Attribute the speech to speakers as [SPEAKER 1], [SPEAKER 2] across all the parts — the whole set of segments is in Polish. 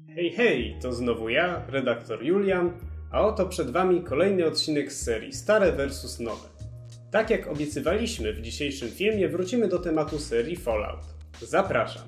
[SPEAKER 1] Hej, hej, to znowu ja, redaktor Julian, a oto przed Wami kolejny odcinek z serii Stare vs. Nowe. Tak jak obiecywaliśmy, w dzisiejszym filmie wrócimy do tematu serii Fallout. Zapraszam!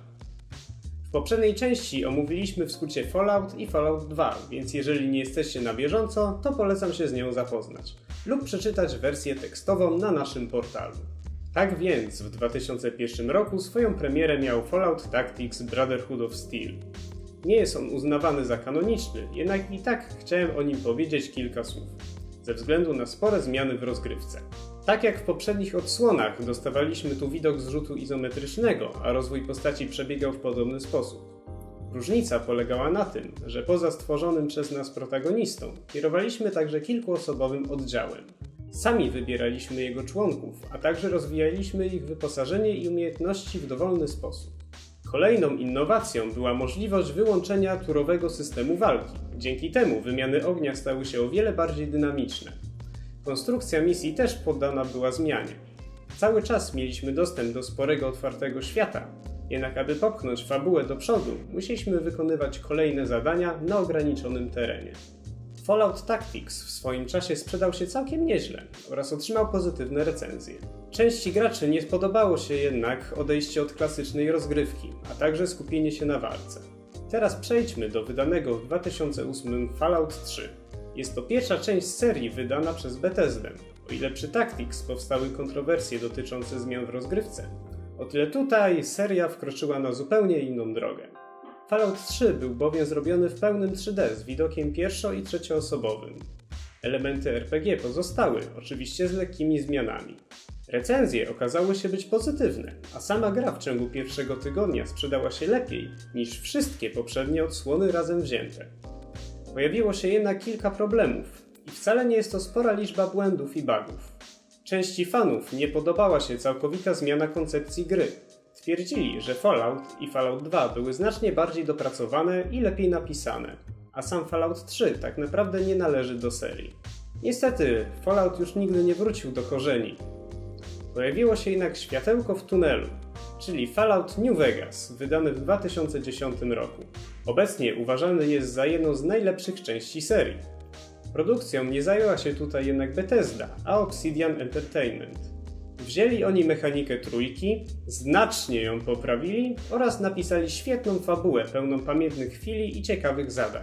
[SPEAKER 1] W poprzedniej części omówiliśmy w skrócie Fallout i Fallout 2, więc jeżeli nie jesteście na bieżąco, to polecam się z nią zapoznać lub przeczytać wersję tekstową na naszym portalu. Tak więc w 2001 roku swoją premierę miał Fallout Tactics Brotherhood of Steel. Nie jest on uznawany za kanoniczny, jednak i tak chciałem o nim powiedzieć kilka słów, ze względu na spore zmiany w rozgrywce. Tak jak w poprzednich odsłonach dostawaliśmy tu widok z rzutu izometrycznego, a rozwój postaci przebiegał w podobny sposób. Różnica polegała na tym, że poza stworzonym przez nas protagonistą, kierowaliśmy także kilkuosobowym oddziałem. Sami wybieraliśmy jego członków, a także rozwijaliśmy ich wyposażenie i umiejętności w dowolny sposób. Kolejną innowacją była możliwość wyłączenia turowego systemu walki. Dzięki temu wymiany ognia stały się o wiele bardziej dynamiczne. Konstrukcja misji też poddana była zmianie. Cały czas mieliśmy dostęp do sporego otwartego świata, jednak aby popchnąć fabułę do przodu, musieliśmy wykonywać kolejne zadania na ograniczonym terenie. Fallout Tactics w swoim czasie sprzedał się całkiem nieźle oraz otrzymał pozytywne recenzje. Części graczy nie spodobało się jednak odejście od klasycznej rozgrywki, a także skupienie się na walce. Teraz przejdźmy do wydanego w 2008 Fallout 3. Jest to pierwsza część serii wydana przez Bethesdę. O ile przy Tactics powstały kontrowersje dotyczące zmian w rozgrywce, o tyle tutaj seria wkroczyła na zupełnie inną drogę. Fallout 3 był bowiem zrobiony w pełnym 3D z widokiem pierwszo- i trzecioosobowym. Elementy RPG pozostały, oczywiście z lekkimi zmianami. Recenzje okazały się być pozytywne, a sama gra w ciągu pierwszego tygodnia sprzedała się lepiej niż wszystkie poprzednie odsłony razem wzięte. Pojawiło się jednak kilka problemów i wcale nie jest to spora liczba błędów i bugów. Części fanów nie podobała się całkowita zmiana koncepcji gry. Twierdzili, że Fallout i Fallout 2 były znacznie bardziej dopracowane i lepiej napisane, a sam Fallout 3 tak naprawdę nie należy do serii. Niestety, Fallout już nigdy nie wrócił do korzeni. Pojawiło się jednak światełko w tunelu, czyli Fallout New Vegas, wydany w 2010 roku. Obecnie uważany jest za jedną z najlepszych części serii. Produkcją nie zajęła się tutaj jednak Bethesda, a Obsidian Entertainment. Wzięli oni mechanikę trójki, znacznie ją poprawili oraz napisali świetną fabułę pełną pamiętnych chwili i ciekawych zadań.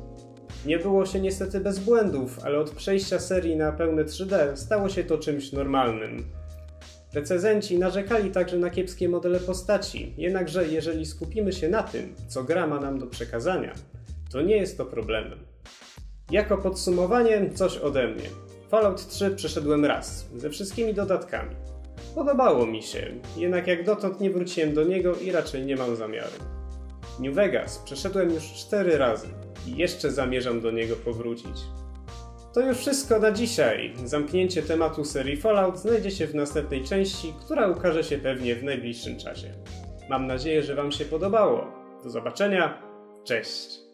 [SPEAKER 1] Nie było się niestety bez błędów, ale od przejścia serii na pełne 3D stało się to czymś normalnym. Recenzenci narzekali także na kiepskie modele postaci, jednakże jeżeli skupimy się na tym, co gra ma nam do przekazania, to nie jest to problemem. Jako podsumowanie coś ode mnie. Fallout 3 przeszedłem raz, ze wszystkimi dodatkami. Podobało mi się, jednak jak dotąd nie wróciłem do niego i raczej nie mam zamiaru. New Vegas przeszedłem już 4 razy i jeszcze zamierzam do niego powrócić. To już wszystko na dzisiaj. Zamknięcie tematu serii Fallout znajdzie się w następnej części, która ukaże się pewnie w najbliższym czasie. Mam nadzieję, że Wam się podobało. Do zobaczenia, cześć!